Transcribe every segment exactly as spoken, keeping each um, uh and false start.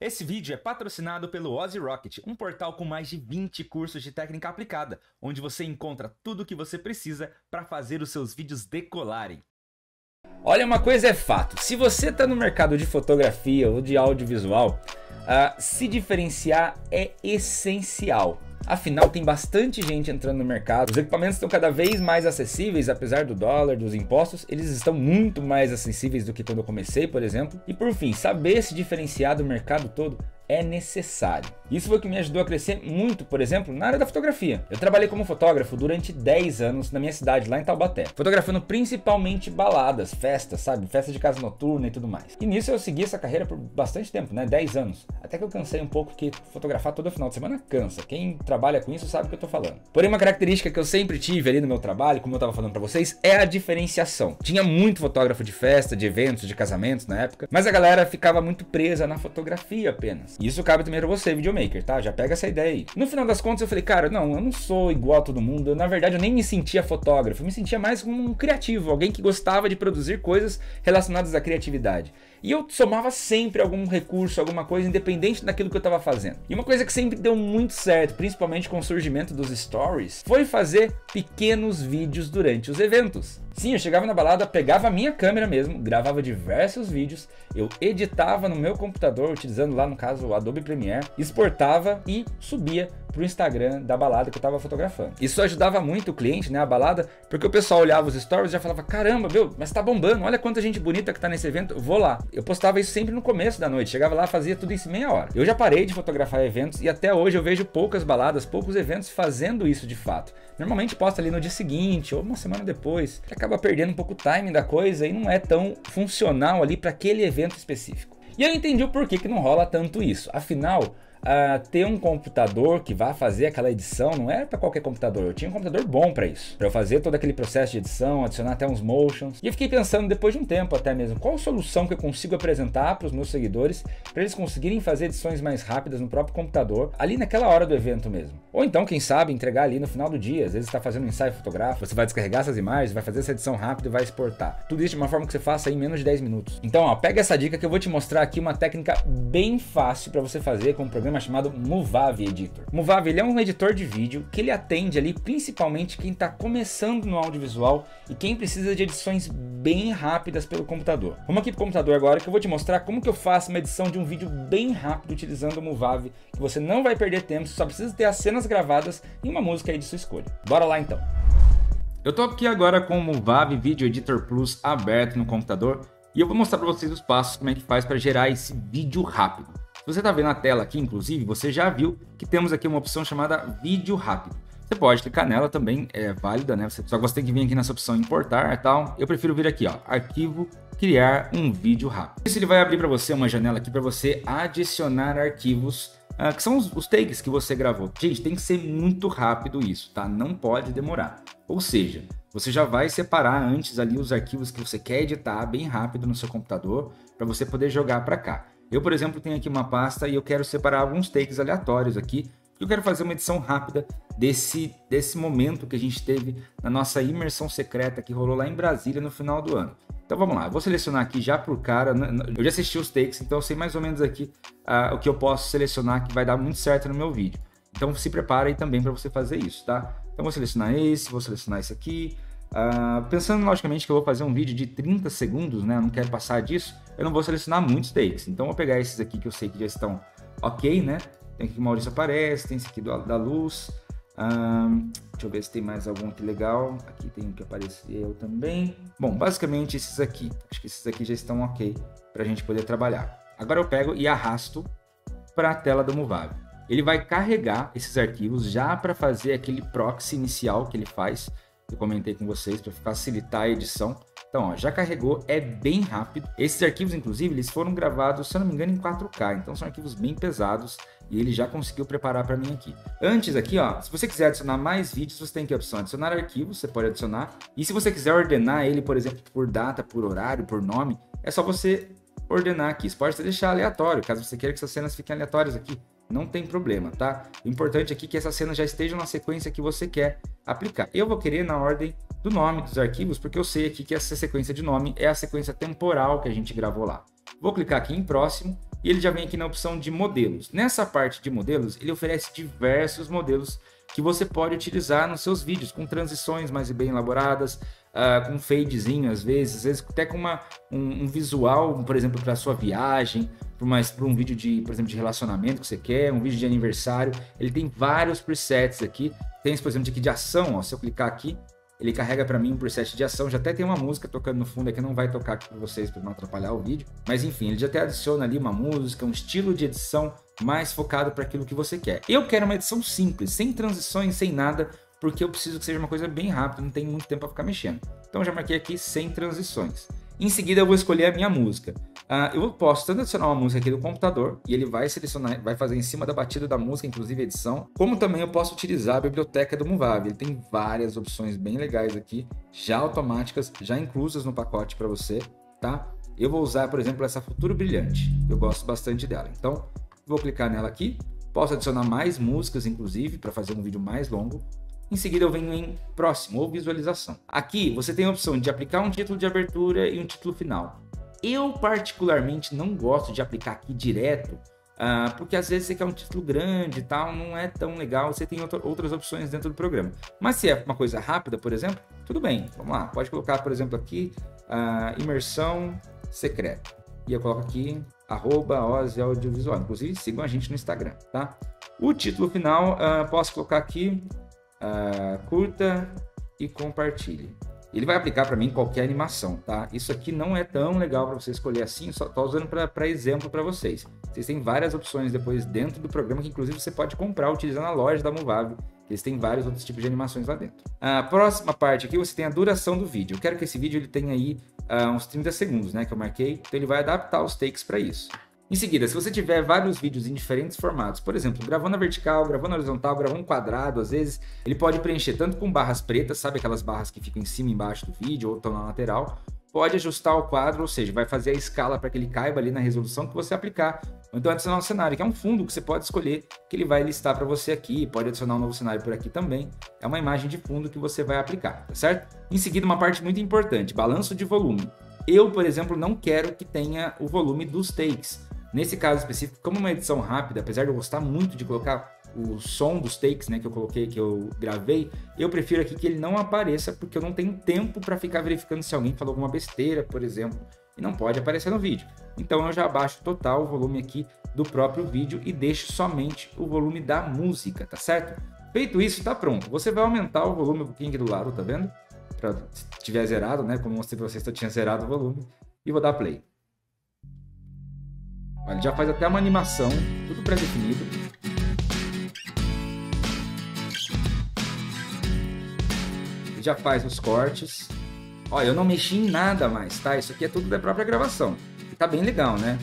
Esse vídeo é patrocinado pelo Ozzy Rocket, um portal com mais de vinte cursos de técnica aplicada, onde você encontra tudo o que você precisa para fazer os seus vídeos decolarem. Olha, uma coisa é fato, se você está no mercado de fotografia ou de audiovisual, uh, se diferenciar é essencial. Afinal, tem bastante gente entrando no mercado, os equipamentos estão cada vez mais acessíveis, apesar do dólar, dos impostos, eles estão muito mais acessíveis do que quando eu comecei, por exemplo. E por fim, saber se diferenciar do mercado todo é necessário. Isso foi o que me ajudou a crescer muito, por exemplo, na área da fotografia. Eu trabalhei como fotógrafo durante dez anos na minha cidade, lá em Taubaté, fotografando principalmente baladas, festas, sabe? Festas de casa noturna e tudo mais. E nisso eu segui essa carreira por bastante tempo, né? dez anos. Até que eu cansei um pouco, porque fotografar todo final de semana cansa. Quem trabalha com isso sabe o que eu tô falando. Porém, uma característica que eu sempre tive ali no meu trabalho, como eu tava falando pra vocês, é a diferenciação. Tinha muito fotógrafo de festa, de eventos, de casamentos na época, mas a galera ficava muito presa na fotografia apenas. E isso cabe também pra você, videomaker, tá? Já pega essa ideia aí. No final das contas eu falei, cara, não, eu não sou igual a todo mundo. Eu, na verdade, eu nem me sentia fotógrafo, eu me sentia mais como um criativo, alguém que gostava de produzir coisas relacionadas à criatividade. E eu somava sempre algum recurso, alguma coisa, independente daquilo que eu estava fazendo. E uma coisa que sempre deu muito certo, principalmente com o surgimento dos stories, foi fazer pequenos vídeos durante os eventos. Sim, eu chegava na balada, pegava a minha câmera mesmo, gravava diversos vídeos, eu editava no meu computador, utilizando lá no caso o Adobe Premiere, exportava e subia pro Instagram da balada que eu tava fotografando. Isso ajudava muito o cliente, né, a balada, porque o pessoal olhava os stories e já falava, caramba, meu, mas tá bombando, olha quanta gente bonita que tá nesse evento, vou lá. Eu postava isso sempre no começo da noite, chegava lá, fazia tudo isso em meia hora. Eu já parei de fotografar eventos e até hoje eu vejo poucas baladas, poucos eventos fazendo isso de fato. Normalmente posta ali no dia seguinte ou uma semana depois, que acaba perdendo um pouco o timing da coisa e não é tão funcional ali para aquele evento específico. E eu entendi o porquê que não rola tanto isso, afinal, Uh, ter um computador que vá fazer aquela edição não era para qualquer computador, eu tinha um computador bom para isso, para eu fazer todo aquele processo de edição, adicionar até uns motions. E eu fiquei pensando depois de um tempo até mesmo, qual solução que eu consigo apresentar para os meus seguidores para eles conseguirem fazer edições mais rápidas no próprio computador, ali naquela hora do evento mesmo. Ou então, quem sabe, entregar ali no final do dia, às vezes está fazendo um ensaio fotográfico, você vai descarregar essas imagens, vai fazer essa edição rápida e vai exportar. Tudo isso de uma forma que você faça em menos de dez minutos. Então, ó, pega essa dica que eu vou te mostrar aqui uma técnica bem fácil para você fazer com um programa chamado Movavi Editor. Movavi, ele é um editor de vídeo que ele atende ali principalmente quem está começando no audiovisual e quem precisa de edições bem rápidas pelo computador. Vamos aqui pro computador agora que eu vou te mostrar como que eu faço uma edição de um vídeo bem rápido utilizando o Movavi, que você não vai perder tempo, você só precisa ter as cenas gravadas e uma música aí de sua escolha. Bora lá então. Eu tô aqui agora com o Movavi Video Editor Plus aberto no computador e eu vou mostrar para vocês os passos como é que faz para gerar esse vídeo rápido. Se você está vendo a tela aqui, inclusive, você já viu que temos aqui uma opção chamada Vídeo Rápido. Você pode clicar nela também, é válida, né? Só que você tem que vir aqui nessa opção Importar e tal. Eu prefiro vir aqui, ó, Arquivo, Criar um Vídeo Rápido. Isso ele vai abrir para você uma janela aqui para você adicionar arquivos, uh, que são os, os takes que você gravou. Gente, tem que ser muito rápido isso, tá? Não pode demorar. Ou seja, você já vai separar antes ali os arquivos que você quer editar bem rápido no seu computador para você poder jogar para cá. Eu, por exemplo, tenho aqui uma pasta e eu quero separar alguns takes aleatórios aqui. Eu quero fazer uma edição rápida desse, desse momento que a gente teve na nossa imersão secreta que rolou lá em Brasília no final do ano. Então vamos lá, eu vou selecionar aqui já por cara, eu já assisti os takes, então eu sei mais ou menos aqui uh, o que eu posso selecionar que vai dar muito certo no meu vídeo. Então se prepara aí também para você fazer isso, tá? Então vou selecionar esse, vou selecionar esse aqui. Uh, pensando logicamente que eu vou fazer um vídeo de trinta segundos, né? Eu não quero passar disso, eu não vou selecionar muitos takes. Então eu vou pegar esses aqui que eu sei que já estão ok, né? Tem aqui que o Maurício aparece, tem esse aqui do, da luz. Uh, deixa eu ver se tem mais algum aqui legal. Aqui tem o que apareceu também. Bom, basicamente esses aqui. Acho que esses aqui já estão ok para a gente poder trabalhar. Agora eu pego e arrasto para a tela do Movavi. Ele vai carregar esses arquivos já para fazer aquele proxy inicial que ele faz. Eu comentei com vocês para facilitar a edição. Então, ó, já carregou, é bem rápido. Esses arquivos, inclusive, eles foram gravados, se eu não me engano, em quatro K. Então, são arquivos bem pesados e ele já conseguiu preparar para mim aqui. Antes aqui, ó, se você quiser adicionar mais vídeos, você tem aqui a opção adicionar arquivos, você pode adicionar. E se você quiser ordenar ele, por exemplo, por data, por horário, por nome, é só você ordenar aqui. Você pode deixar aleatório, caso você queira que essas cenas fiquem aleatórias aqui. Não tem problema, tá? O importante aqui é que essas cenas já estejam na sequência que você quer aplicar. Eu vou querer na ordem do nome dos arquivos, porque eu sei aqui que essa sequência de nome é a sequência temporal que a gente gravou lá. Vou clicar aqui em próximo, e ele já vem aqui na opção de modelos. Nessa parte de modelos, ele oferece diversos modelos que você pode utilizar nos seus vídeos, com transições mais bem elaboradas, uh, com fadezinho às vezes, às vezes até com uma, um, um visual, por exemplo, para a sua viagem, para um vídeo de, por exemplo, de relacionamento que você quer, um vídeo de aniversário. Ele tem vários presets aqui. Tem esse, por exemplo, aqui de ação, ó, se eu clicar aqui, ele carrega para mim um preset de ação, já até tem uma música tocando no fundo aqui, não vai tocar aqui para vocês para não atrapalhar o vídeo, mas enfim, ele já até adiciona ali uma música, um estilo de edição mais focado para aquilo que você quer. Eu quero uma edição simples, sem transições, sem nada, porque eu preciso que seja uma coisa bem rápida, não tem muito tempo para ficar mexendo. Então eu já marquei aqui sem transições. Em seguida eu vou escolher a minha música. Uh, eu posso tanto adicionar uma música aqui do computador, e ele vai selecionar, vai fazer em cima da batida da música, inclusive edição, como também eu posso utilizar a biblioteca do Movavi. Ele tem várias opções bem legais aqui, já automáticas, já inclusas no pacote para você, tá? Eu vou usar, por exemplo, essa Futuro Brilhante, eu gosto bastante dela. Então, vou clicar nela aqui, posso adicionar mais músicas, inclusive, para fazer um vídeo mais longo. Em seguida eu venho em próximo ou visualização. Aqui você tem a opção de aplicar um título de abertura e um título final. Eu particularmente não gosto de aplicar aqui direto, uh, porque às vezes você quer um título grande e tal, não é tão legal, você tem outra, outras opções dentro do programa. Mas se é uma coisa rápida, por exemplo, tudo bem, vamos lá. Pode colocar, por exemplo, aqui, uh, imersão secreta. E eu coloco aqui, arroba Ozzy Audiovisual. Inclusive sigam a gente no Instagram, tá? O título final, uh, posso colocar aqui, Uh, curta e compartilhe. Ele vai aplicar para mim qualquer animação, tá? Isso aqui não é tão legal para você escolher assim, só tô usando para exemplo para vocês. Vocês têm várias opções depois dentro do programa que inclusive você pode comprar utilizando a loja da Movavi. Eles têm vários outros tipos de animações lá dentro. A próxima parte aqui você tem a duração do vídeo. Eu quero que esse vídeo ele tenha aí uh, uns trinta segundos, né? Que eu marquei. Então ele vai adaptar os takes para isso. Em seguida, se você tiver vários vídeos em diferentes formatos, por exemplo, gravando na vertical, gravando na horizontal, gravando quadrado, às vezes, ele pode preencher tanto com barras pretas, sabe aquelas barras que ficam em cima e embaixo do vídeo ou estão na lateral, pode ajustar o quadro, ou seja, vai fazer a escala para que ele caiba ali na resolução que você aplicar, ou então adicionar um cenário, que é um fundo que você pode escolher, que ele vai listar para você aqui, pode adicionar um novo cenário por aqui também, é uma imagem de fundo que você vai aplicar, tá certo? Em seguida, uma parte muito importante, balanço de volume. Eu, por exemplo, não quero que tenha o volume dos takes. Nesse caso específico, como uma edição rápida, apesar de eu gostar muito de colocar o som dos takes, né, que eu coloquei, que eu gravei, eu prefiro aqui que ele não apareça, porque eu não tenho tempo para ficar verificando se alguém falou alguma besteira, por exemplo, e não pode aparecer no vídeo. Então eu já abaixo total o volume aqui do próprio vídeo e deixo somente o volume da música, tá certo? Feito isso, tá pronto. Você vai aumentar o volume um pouquinho aqui do lado, tá vendo? Pra, se tiver zerado, né, como eu mostrei pra vocês, eu tinha zerado o volume, e vou dar play. Ele já faz até uma animação, tudo pré-definido. Ele já faz os cortes. Olha, eu não mexi em nada mais, tá? Isso aqui é tudo da própria gravação. E tá bem legal, né?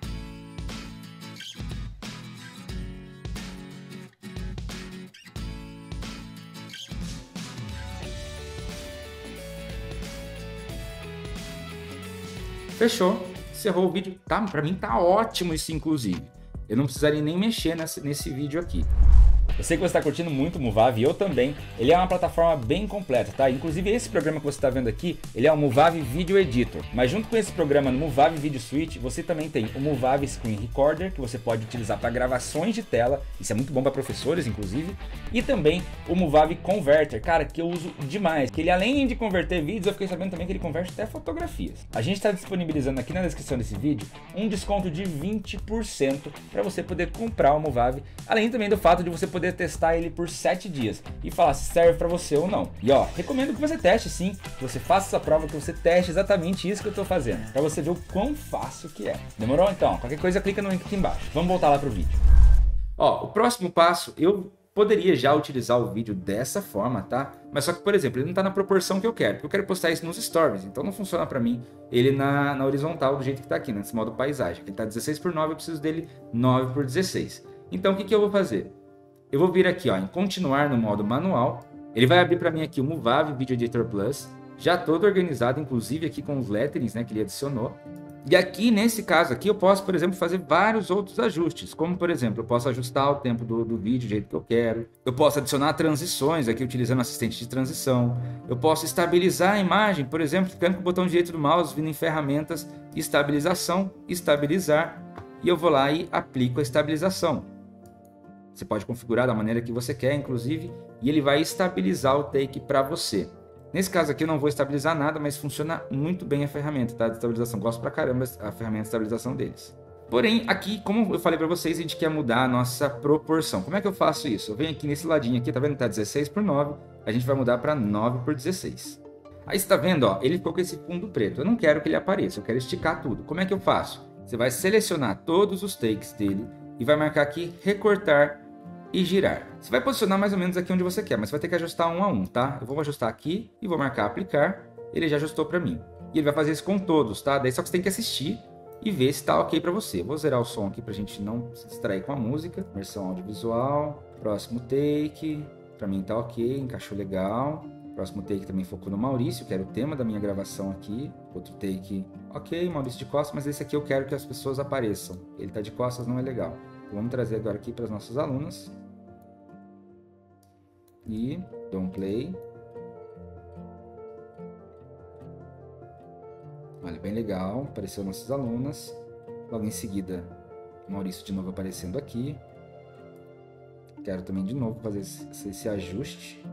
Fechou. Encerrou o vídeo, tá? Pra mim tá ótimo isso, inclusive. Eu não precisaria nem mexer nesse, nesse vídeo aqui. Eu sei que você está curtindo muito o Movavi, eu também. Ele é uma plataforma bem completa, tá? Inclusive esse programa que você está vendo aqui, ele é o Movavi Video Editor. Mas junto com esse programa no Movavi Video Suite, você também tem o Movavi Screen Recorder, que você pode utilizar para gravações de tela. Isso é muito bom para professores, inclusive. E também o Movavi Converter, cara, que eu uso demais. Que ele, além de converter vídeos, eu fiquei sabendo também que ele converte até fotografias. A gente está disponibilizando aqui na descrição desse vídeo um desconto de vinte por cento para você poder comprar o Movavi. Além também do fato de você poder testar ele por sete dias e falar se serve para você ou não. E ó, recomendo que você teste sim, que você faça essa prova, que você teste exatamente isso que eu tô fazendo, para você ver o quão fácil que é. Demorou? Então, qualquer coisa clica no link aqui embaixo. Vamos voltar lá pro vídeo. Ó, o próximo passo, eu poderia já utilizar o vídeo dessa forma, tá? Mas só que, por exemplo, ele não tá na proporção que eu quero, porque eu quero postar isso nos stories, então não funciona para mim ele na, na horizontal do jeito que tá aqui, nesse modo paisagem. Ele tá dezesseis por nove, eu preciso dele nove por dezesseis. Então o que que eu vou fazer? Eu vou vir aqui ó, em continuar no modo manual, ele vai abrir para mim aqui o Movavi Video Editor Plus, já todo organizado, inclusive aqui com os letterings, né, que ele adicionou. E aqui, nesse caso aqui, eu posso, por exemplo, fazer vários outros ajustes, como por exemplo, eu posso ajustar o tempo do, do vídeo do jeito que eu quero, eu posso adicionar transições aqui utilizando o assistente de transição, eu posso estabilizar a imagem, por exemplo, clicando com o botão direito do mouse, vindo em ferramentas, estabilização, estabilizar, e eu vou lá e aplico a estabilização. Você pode configurar da maneira que você quer, inclusive, e ele vai estabilizar o take para você. Nesse caso aqui eu não vou estabilizar nada, mas funciona muito bem a ferramenta, tá, de estabilização. Gosto pra caramba a ferramenta de estabilização deles. Porém, aqui, como eu falei para vocês, a gente quer mudar a nossa proporção. Como é que eu faço isso? Eu venho aqui nesse ladinho aqui, tá vendo que tá dezesseis por nove? A gente vai mudar para nove por dezesseis. Aí você tá vendo, ó, ele ficou com esse fundo preto. Eu não quero que ele apareça, eu quero esticar tudo. Como é que eu faço? Você vai selecionar todos os takes dele e vai marcar aqui, recortar e girar. Você vai posicionar mais ou menos aqui onde você quer, mas você vai ter que ajustar um a um, tá? Eu vou ajustar aqui e vou marcar aplicar. Ele já ajustou para mim. E ele vai fazer isso com todos, tá? Daí só que você tem que assistir e ver se tá ok para você. Vou zerar o som aqui pra gente não se distrair com a música. Imersão audiovisual. Próximo take. Pra mim tá ok, encaixou legal. Próximo take também focou no Maurício, que era o tema da minha gravação aqui. Outro take, ok, Maurício de costas, mas esse aqui eu quero que as pessoas apareçam. Ele tá de costas, não é legal. Então, vamos trazer agora aqui para as nossas alunas. E dou um play. Olha, bem legal, apareceu nossas alunas. Logo em seguida, o Maurício de novo aparecendo aqui. Quero também de novo fazer esse, esse ajuste.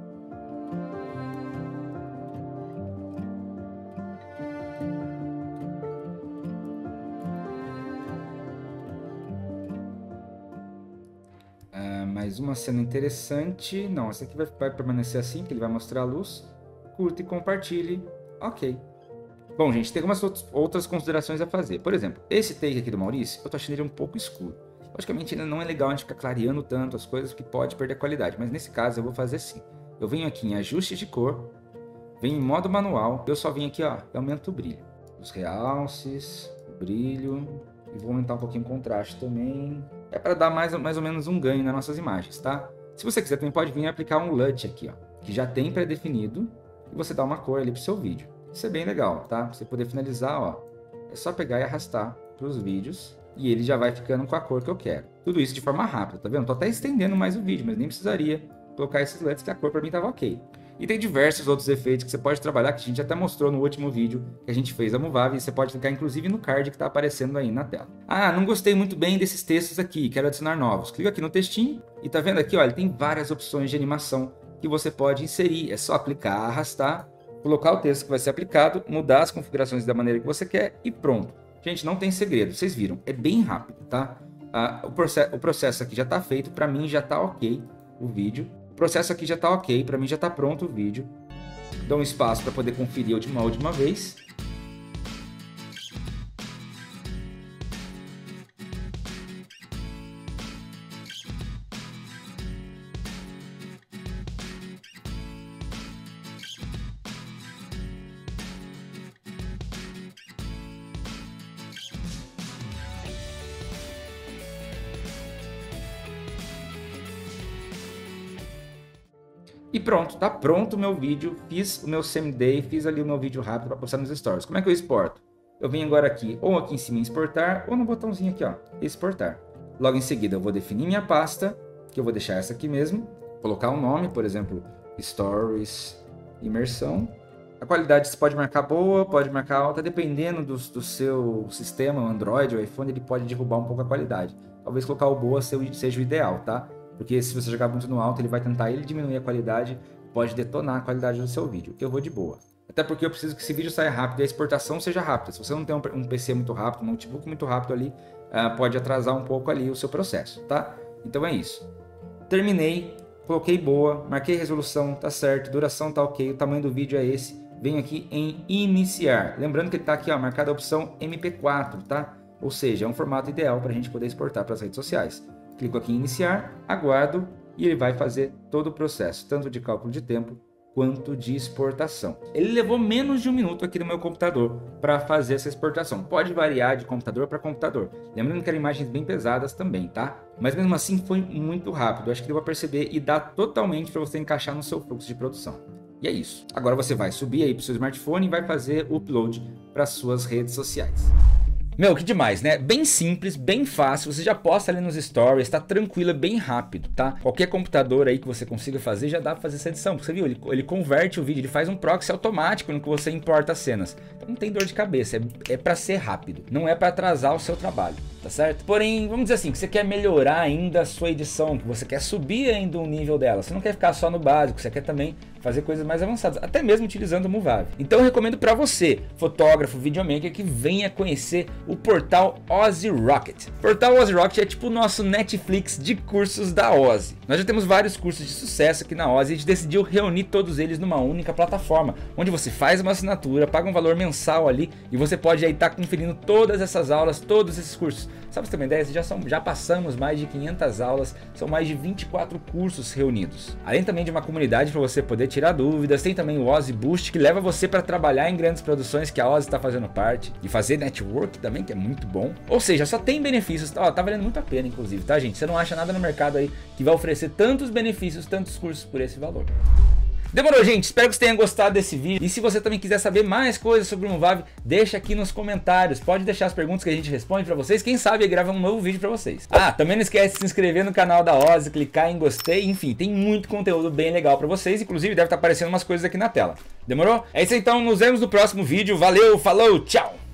Uh, mais uma cena interessante. Não, essa aqui vai, vai permanecer assim, que ele vai mostrar a luz. Curta e compartilhe. Ok. Bom, gente, tem algumas outras considerações a fazer. Por exemplo, esse take aqui do Maurício, eu tô achando ele um pouco escuro. Logicamente, ainda não é legal a gente ficar clareando tanto as coisas, que pode perder qualidade. Mas nesse caso, eu vou fazer assim. Eu venho aqui em ajustes de cor, venho em modo manual, eu só venho aqui, ó, e aumento o brilho. Os realces, o brilho, e vou aumentar um pouquinho o contraste também. É para dar mais, mais ou menos um ganho nas nossas imagens, tá? Se você quiser, também pode vir aplicar um L U T aqui, ó, que já tem pré-definido, e você dá uma cor ali pro seu vídeo. Isso é bem legal, tá? Pra você poder finalizar, ó, é só pegar e arrastar para os vídeos e ele já vai ficando com a cor que eu quero. Tudo isso de forma rápida, tá vendo? Tô até estendendo mais o vídeo, mas nem precisaria colocar esses L E Ds que a cor para mim tava ok. E tem diversos outros efeitos que você pode trabalhar, que a gente até mostrou no último vídeo que a gente fez a Movave, e você pode clicar inclusive no card que está aparecendo aí na tela. Ah, não gostei muito bem desses textos aqui, quero adicionar novos. Clica aqui no textinho e tá vendo aqui, ó, ele tem várias opções de animação que você pode inserir. É só clicar, arrastar, colocar o texto que vai ser aplicado, mudar as configurações da maneira que você quer e pronto. Gente, não tem segredo, vocês viram, é bem rápido, tá? Ah, o, processo, o processo aqui já está feito, para mim já está ok o vídeo. O processo aqui já está ok, para mim já está pronto o vídeo. Dou um espaço para poder conferir uma última vez. E pronto, tá pronto o meu vídeo, fiz o meu semi-day, fiz ali o meu vídeo rápido para postar nos stories. Como é que eu exporto? Eu venho agora aqui, ou aqui em cima em exportar, ou no botãozinho aqui, ó, exportar. Logo em seguida eu vou definir minha pasta, que eu vou deixar essa aqui mesmo, colocar um nome, por exemplo, Stories Imersão. A qualidade você pode marcar boa, pode marcar alta, dependendo do, do seu sistema, o Android ou iPhone, ele pode derrubar um pouco a qualidade. Talvez colocar o boa seja o ideal, tá? Porque se você jogar muito no alto, ele vai tentar ele diminuir a qualidade, pode detonar a qualidade do seu vídeo. Eu vou de boa. Até porque eu preciso que esse vídeo saia rápido e a exportação seja rápida. Se você não tem um, um P C muito rápido, um notebook muito rápido ali, uh, pode atrasar um pouco ali o seu processo, tá? Então é isso. Terminei, coloquei boa, marquei resolução, tá certo, duração tá ok, o tamanho do vídeo é esse. Venho aqui em iniciar. Lembrando que ele tá aqui, ó, marcada a opção M P quatro, tá? Ou seja, é um formato ideal para a gente poder exportar para as redes sociais. Clico aqui em iniciar, aguardo e ele vai fazer todo o processo, tanto de cálculo de tempo quanto de exportação. Ele levou menos de um minuto aqui no meu computador para fazer essa exportação. Pode variar de computador para computador. Lembrando que eram imagens bem pesadas também, tá? Mas mesmo assim foi muito rápido. Acho que deu para perceber e dá totalmente para você encaixar no seu fluxo de produção. E é isso. Agora você vai subir aí para o seu smartphone e vai fazer o upload para as suas redes sociais. Meu, que demais, né? Bem simples, bem fácil, você já posta ali nos stories, tá tranquilo, é bem rápido, tá? Qualquer computador aí que você consiga fazer, já dá pra fazer essa edição, porque você viu, ele, ele converte o vídeo, ele faz um proxy automático no que você importa as cenas. Então não tem dor de cabeça, é, é pra ser rápido, não é pra atrasar o seu trabalho, tá tá certo? Porém, vamos dizer assim, que você quer melhorar ainda a sua edição, que você quer subir ainda um nível dela, você não quer ficar só no básico, você quer também fazer coisas mais avançadas, até mesmo utilizando o Movavi. Então eu recomendo para você, fotógrafo, videomaker, que venha conhecer o portal Ozzy Rocket. O portal Ozzy Rocket é tipo o nosso Netflix de cursos da Ozzy. Nós já temos vários cursos de sucesso aqui na Ozzy e a gente decidiu reunir todos eles numa única plataforma, onde você faz uma assinatura, paga um valor mensal ali e você pode aí estar conferindo todas essas aulas, todos esses cursos. Só para você ter uma ideia, já, são, já passamos mais de quinhentas aulas, são mais de vinte e quatro cursos reunidos. Além também de uma comunidade para você poder tirar dúvidas, tem também o Ozzy Boost, que leva você para trabalhar em grandes produções que a Ozzy está fazendo parte, e fazer network também, que é muito bom. Ou seja, só tem benefícios, ó, tá valendo muito a pena inclusive, tá gente? Você não acha nada no mercado aí que vai oferecer tantos benefícios, tantos cursos por esse valor. Demorou, gente, espero que você tenha gostado desse vídeo, e se você também quiser saber mais coisas sobre o Movavi, deixa aqui nos comentários, pode deixar as perguntas que a gente responde pra vocês, quem sabe grava um novo vídeo pra vocês. Ah, também não esquece de se inscrever no canal da Ozzy, clicar em gostei, enfim, tem muito conteúdo bem legal pra vocês, inclusive deve estar aparecendo umas coisas aqui na tela. Demorou? É isso aí, então, nos vemos no próximo vídeo, valeu, falou, tchau!